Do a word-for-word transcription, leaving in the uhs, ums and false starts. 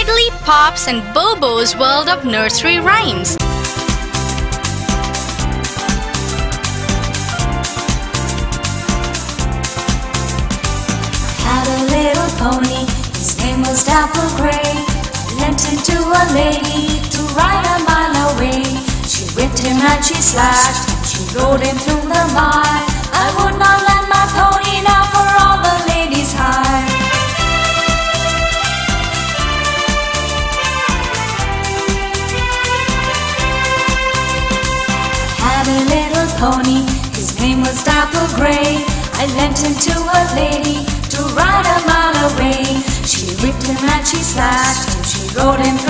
Wiggly, Pops and Bobo's world of nursery rhymes. Had a little pony, his name was Dapple Grey. Lent him to a lady to ride a mile away. She whipped him and she slashed him, she rode him through the mire. I would not lend my pony now for all the ladies hire. Had a little pony, his name was Dapple Grey. I lent him to a lady to ride a mile away. She whipped him and she slashed him, she rode him through